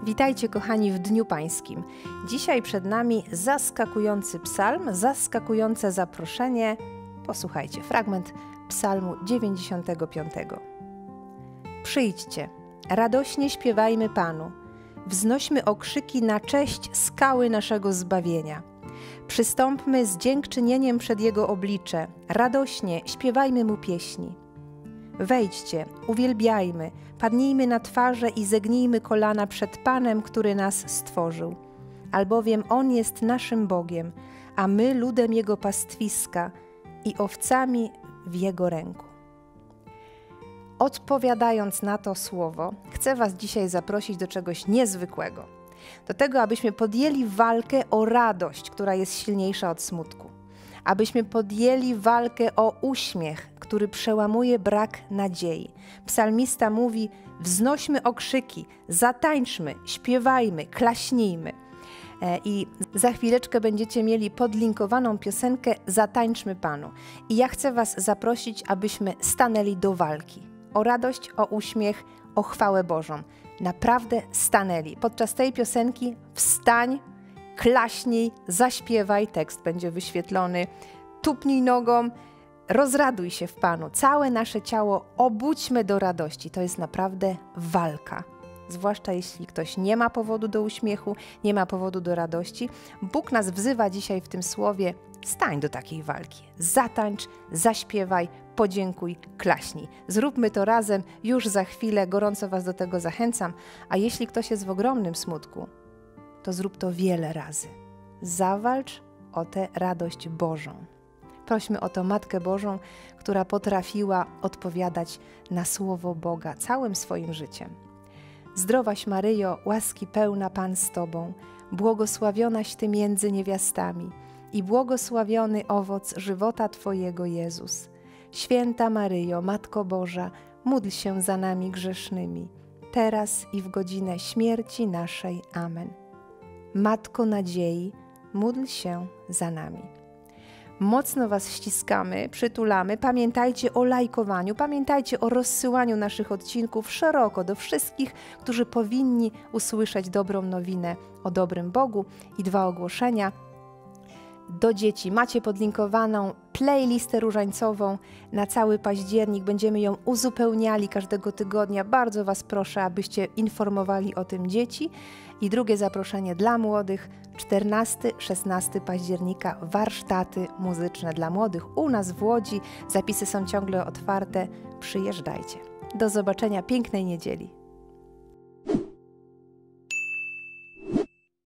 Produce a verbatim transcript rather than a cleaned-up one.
Witajcie kochani w Dniu Pańskim. Dzisiaj przed nami zaskakujący psalm, zaskakujące zaproszenie. Posłuchajcie, fragment psalmu dziewięćdziesiątego piątego. Przyjdźcie, radośnie śpiewajmy Panu, wznośmy okrzyki na cześć skały naszego zbawienia. Przystąpmy z dziękczynieniem przed Jego oblicze, radośnie śpiewajmy Mu pieśni. Wejdźcie, uwielbiajmy, padnijmy na twarze i zegnijmy kolana przed Panem, który nas stworzył. Albowiem On jest naszym Bogiem, a my ludem Jego pastwiska i owcami w Jego ręku. Odpowiadając na to słowo, chcę Was dzisiaj zaprosić do czegoś niezwykłego. Do tego, abyśmy podjęli walkę o radość, która jest silniejsza od smutku. Abyśmy podjęli walkę o uśmiech, który przełamuje brak nadziei. Psalmista mówi: wznośmy okrzyki, zatańczmy, śpiewajmy, klaśnijmy. I za chwileczkę będziecie mieli podlinkowaną piosenkę Zatańczmy Panu. I ja chcę Was zaprosić, abyśmy stanęli do walki. O radość, o uśmiech, o chwałę Bożą. Naprawdę stanęli. Podczas tej piosenki wstań, klaśnij, zaśpiewaj, tekst będzie wyświetlony, tupnij nogą, rozraduj się w Panu. Całe nasze ciało obudźmy do radości. To jest naprawdę walka. Zwłaszcza jeśli ktoś nie ma powodu do uśmiechu, nie ma powodu do radości. Bóg nas wzywa dzisiaj w tym słowie: stań do takiej walki. Zatańcz, zaśpiewaj, podziękuj, klaśnij. Zróbmy to razem już za chwilę. Gorąco Was do tego zachęcam. A jeśli ktoś jest w ogromnym smutku, to zrób to wiele razy. Zawalcz o tę radość Bożą. Prośmy o to Matkę Bożą, która potrafiła odpowiadać na słowo Boga całym swoim życiem. Zdrowaś Maryjo, łaski pełna Pan z Tobą, błogosławionaś Ty między niewiastami i błogosławiony owoc żywota Twojego Jezus. Święta Maryjo, Matko Boża, módl się za nami grzesznymi, teraz i w godzinę śmierci naszej. Amen. Matko nadziei, módl się za nami. Mocno Was ściskamy, przytulamy. Pamiętajcie o lajkowaniu, pamiętajcie o rozsyłaniu naszych odcinków szeroko do wszystkich, którzy powinni usłyszeć dobrą nowinę o dobrym Bogu. I dwa ogłoszenia. Do dzieci macie podlinkowaną playlistę różańcową na cały październik. Będziemy ją uzupełniali każdego tygodnia. Bardzo Was proszę, abyście informowali o tym dzieci. I drugie zaproszenie dla młodych, czternastego do szesnastego października, warsztaty muzyczne dla młodych u nas w Łodzi. Zapisy są ciągle otwarte. Przyjeżdżajcie. Do zobaczenia, pięknej niedzieli.